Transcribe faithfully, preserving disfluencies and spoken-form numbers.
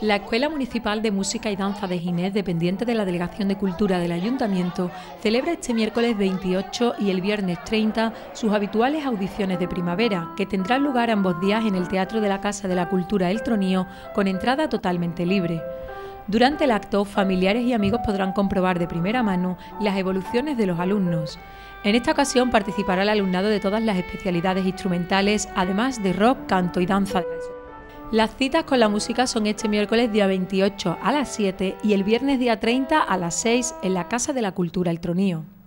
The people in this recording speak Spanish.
La Escuela Municipal de Música y Danza de Ginés, dependiente de la Delegación de Cultura del Ayuntamiento, celebra este miércoles veintiocho y el viernes treinta sus habituales audiciones de primavera, que tendrán lugar ambos días en el Teatro de la Casa de la Cultura El Tronío, con entrada totalmente libre. Durante el acto, familiares y amigos podrán comprobar de primera mano las evoluciones de los alumnos. En esta ocasión participará el alumnado de todas las especialidades instrumentales, además de rock, canto y danza. Las citas con la música son este miércoles día veintiocho a las siete y el viernes día treinta a las seis en la Casa de la Cultura El Tronío.